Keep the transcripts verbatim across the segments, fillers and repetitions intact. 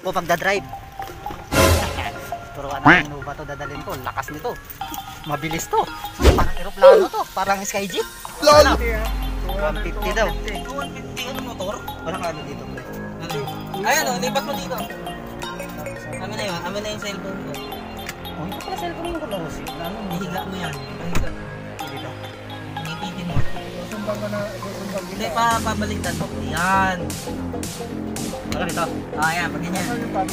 ko pagdadrive. Turuan natin Innova to, dadalhin ko. Lakas nito. Mabilis to. Parang aeroplano to. Parang Skyjeep. Ano? one fifty daw. one fifty ano motor? Walang ano dito. Ayan o, lipat mo dito. Kami na yun, kami na yung cellphone ko. Oh, hindi pala cellphone mo ko laro siya. Ano, hihiga mo yan. Hihiga. Dito. Ngipitin mo. Hindi, pa pabaligtad mo. Yan. Ano dito? Ah, yan, pag ganyan.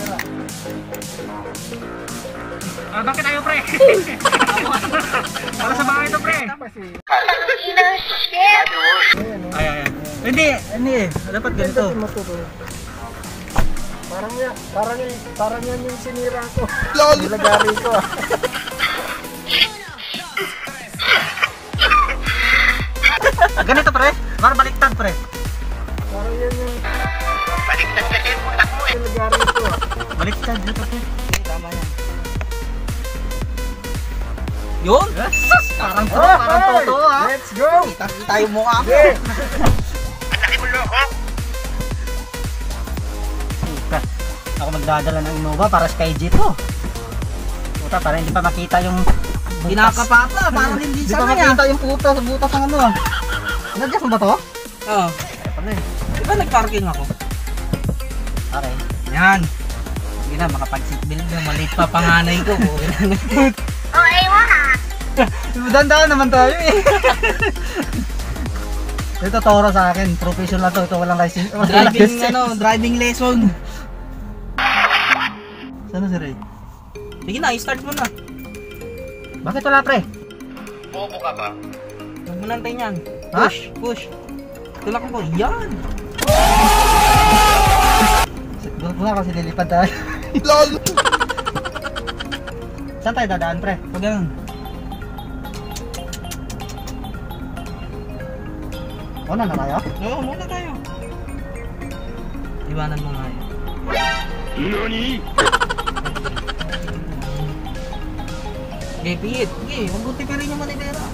Ah, bakit tayo pre? Para sa bahay to pre. Ay, ay, ay. Hindi, hindi. Dapat ganito. Parang yan, parang yan, parang yan yung sinira ko. Lol! Nilagari ko. Ganito pre? Para baliktad pre. Parang yan yung... Baliktad na yung utak mo eh. Nilagari ko. Baliktad dito pre. Tama yan. Yun? Yes! Parang to, Oh, parang hey! toto ha. Let's go! Kita-kita yung mukha mo. Yeah. Laki mo loko. Puta. Ako magdadala ng Innova para Skyjeep to. Puta, para hindi pa makita yung butas. Kinakapata, parang hindi Hindi sa pa kanya. makita yung butas, butas ng ano. Nag-gas mo ba to? Oo. Ano eh? Di ba nag-parking ako? Okay. Yan. Hindi na, makapag-seatbelt na. Maliit pa panganay ko. Oh, ewan ha. Dandaan naman tayo eh. Ito toro sa akin, professional to, ito walang license. Walang Driving, license. ano, driving lesson. Saan na si Ray? Sige na, i-start mo na. Bakit wala pre? Bobo ka ba? Huwag mo nantay niyan. Ha? Push, push. Tulak mo. Yan. Doon nga kasi lilipad tayo. LOL! Saan tayo dadaan pre? Pag ganun. Una na tayo? Oo, muna tayo. Iwanan mo nga yun. Nani? Okay, pihit. Okay, mabuti pa rin yung manibera.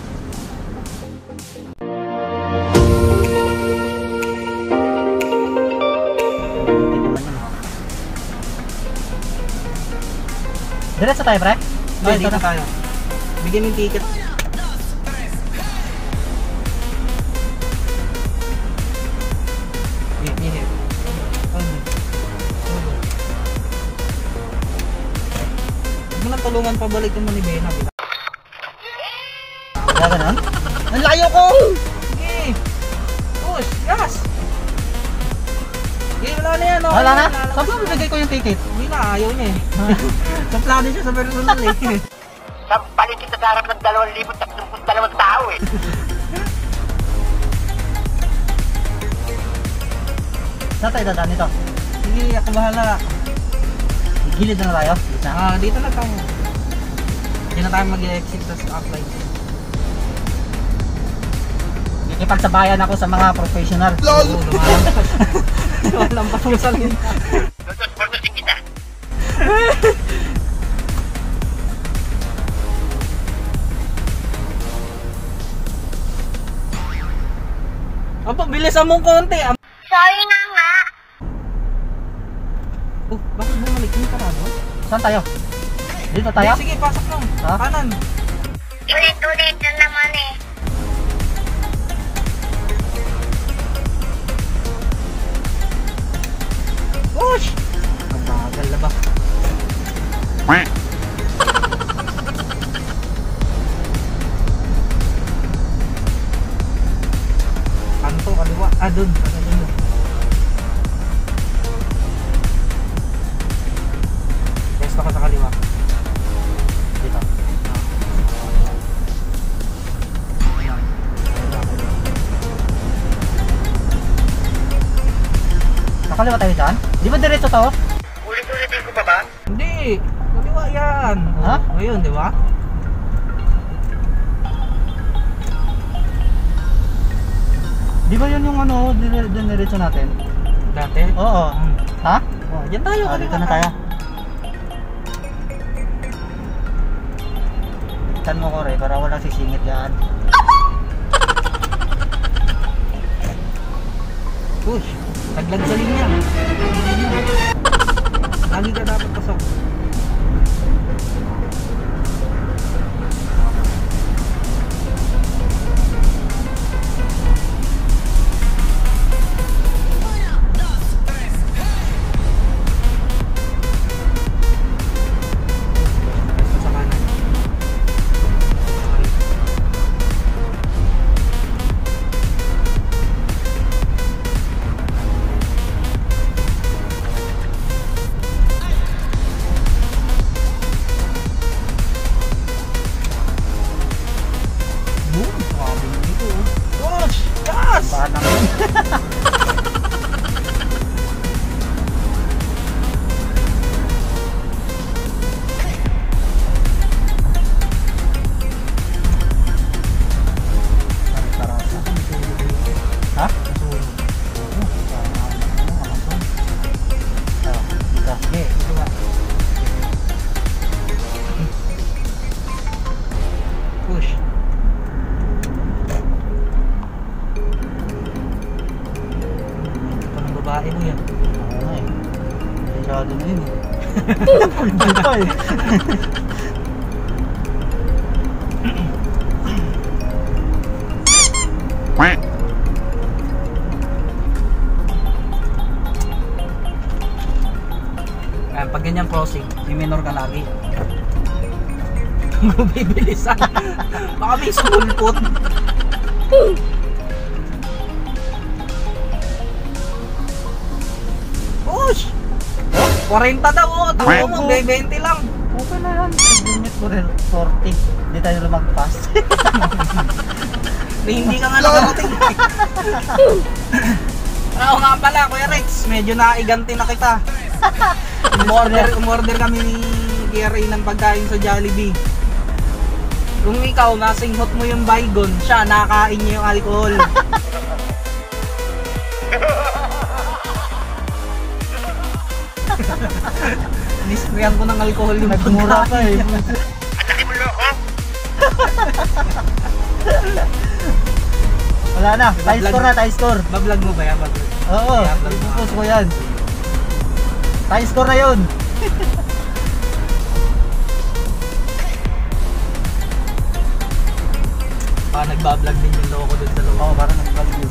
Diretso tayo pre? Okay, dito na tayo. Bigyan yung ticket. Okay, pihit. Huwag mo nang tulungan pabalik yung manibela. Kaya ganun? Ang layo ko! Okay. Push, gas! Okay, wala na yan. Wala na? Saan ba bibigay ko yung ticket? Hindi na, ayaw niya eh. Saplado siya sa personal eh. Sampalin kita sa harap ng dalawang libo at dalawang tao eh. Saan tayo dadaan ito? Sige, ako bahala. Gilid na tayo? Dito na. Ah, dito na tayo. Hindi na tayo mag-exit sa apply. Ikipagsabayan ako sa mga professional. LOL! Oo, lumalampas. Lumalampas mo sa lin. Dudot, purmusin kita. Ang pabilisan mong konti. Am- Sorry na nga. oh, bakit bumalik yung karado? Saan tayo? Dito tayo? Sige, pasok lang. Ha? Kanan. Ulit-ulit na naman eh. Push! Ang bagal na ba? Kanto, kaliwa. Ah, dun. Ano dun? Resto ka sa kaliwa. Dito. Nakaliwa tayo dyan? Di ba diretso to? Ulit-ulitin ko pa ba? Hindi. Kaliwa yan. Ha? O yun, di ba? Di ba yun yung ano, dire- diretso natin? Dati? Oo. Hmm. Ha? Oh, dyan tayo. Ah, kaliwa dito na tayo. Ikan mo ko rin para walang sisingit yan. Push. Taglag sa linya. Masyado na yun eh. Hindi pa eh. Ayan, pag ganyan crossing, may minor ka lagi. Kung bibilisan, baka may sumulpot. Push! forty daw, oh. Tayo mo, twenty lang. Okay na yan. Limit ko rin forty. Hindi tayo lumagpas. Hindi ka nga nakarating. Oo nga pala, Kuya Rex, medyo naiganti na kita. Umorder, umorder kami ni Kuya Ray ng pagkain sa Jollibee. Kung ikaw, nasinghot mo yung baygon, siya, nakain niya yung alcohol. Nisprayan ko ng alcohol yung Nagmura pa eh. Ang laki mo loko. Wala na. Tie score na, tie score. Bablog mo ba yan? Bablog. Oo. Kaya vlog mo. Ipupus ko yan. Tie score na yun. Baka nagbablog din yung loko dun sa loob. Oo, parang nag-vlog yun.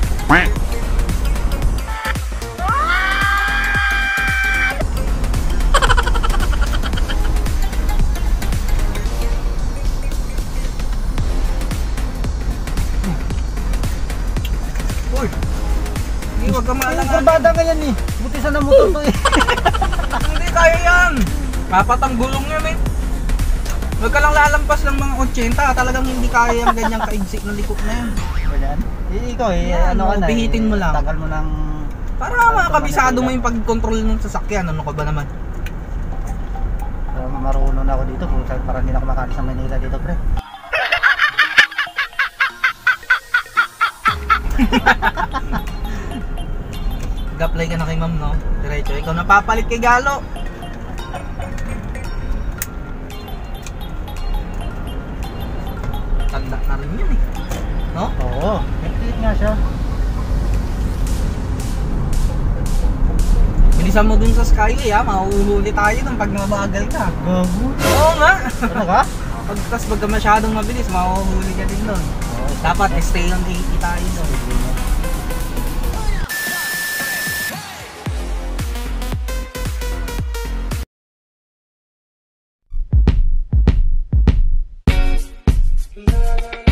Uy! Hindi, huwag ka Ang maalangan. kurbada nga yan eh. Buti sa namotor to eh. Hindi kaya yan! Papatang gulong yan eh. Huwag ka lang lalampas ng mga eighty, talagang hindi kaya yung ganyang kaigsik na likot na yan. Ganyan. Eh, ikaw eh, Yan, ano ka na eh. pihitin mo lang. Tagal mo ng... Para makakabisado mo yung pag-control ng sasakyan, ano ka ba naman? Uh, marunong na ako dito. Puta, parang hindi na ako makalis ng Manila dito, pre. Nag-apply ka na kay ma'am, no? Diretso, ikaw napapalit kay Galo. Tanda na rin yun eh. No? Oo, nag-click nga siya. Bilisan mo dun sa Skyway ha, mahuhuli tayo nung pag mabagal ka. Gago. Oo nga! Talaga? Pag, tas pag masyadong mabilis, mahuhuli ka din dun. Dapat stay on eighty tayo dun.